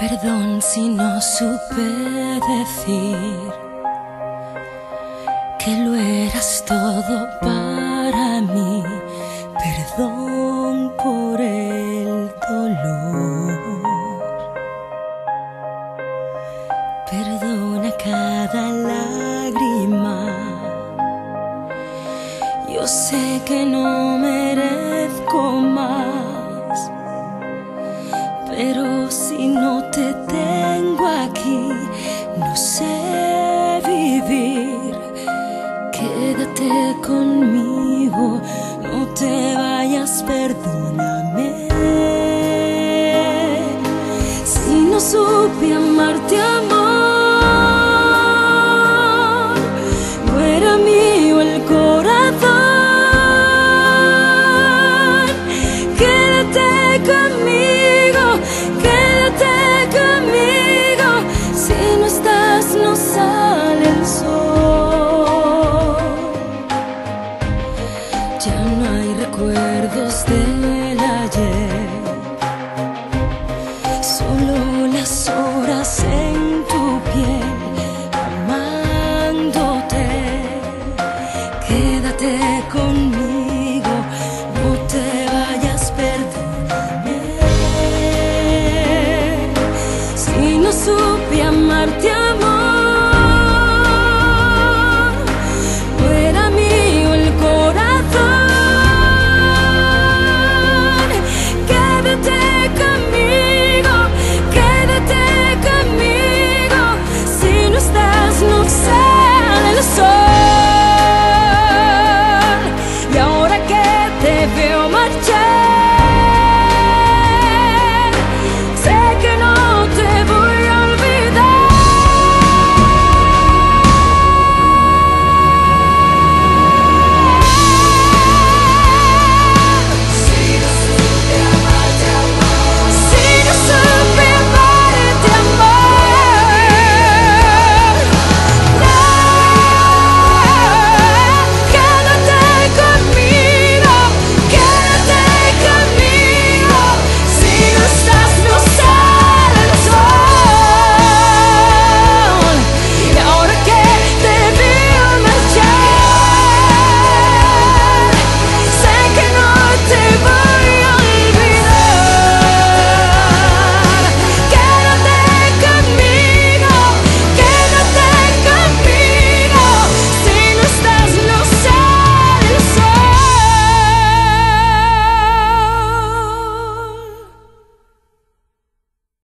Perdón si no supe decir que lo eras todo para mí. Perdón por el dolor. Perdona cada lágrima. Yo sé que no merezco más, pero si no te tengo aquí, no sé vivir. Quédate conmigo, no te vayas, perdóname. Si no supe amarte, amor, no era mío el corazón. Quédate conmigo, quédate conmigo. Si no estás, no sale el sol. Ya no hay recuerdos del ayer, solo las horas en tu piel, amándote. Quédate conmigo, no te vayas, perdóname. Si no supe amarte, amor, no era mío el corazón. Quédate conmigo, quédate conmigo. Si no estás, no sale el sol. Y ahora que te veo marchar,